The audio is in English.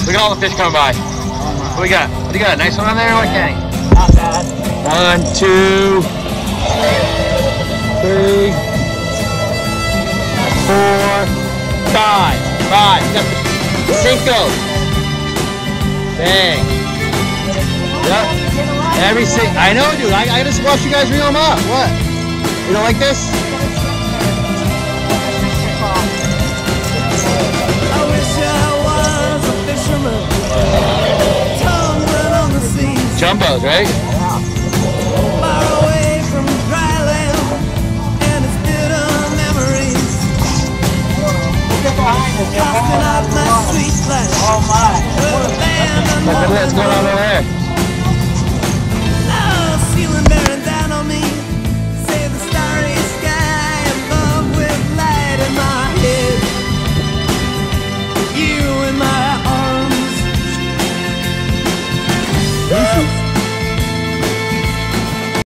Look at all the fish coming by. What we got? What do you got? Nice one on there? What, Kenny? Not bad. 1, 2, 3, 4, 5. 5. You got the CINCO. Bang. Yep. Every single. I know, dude. I just watch you guys reel them up. What? You don't like this? I wish I was a fisherman, tumbling on the seas. Jumbos, right?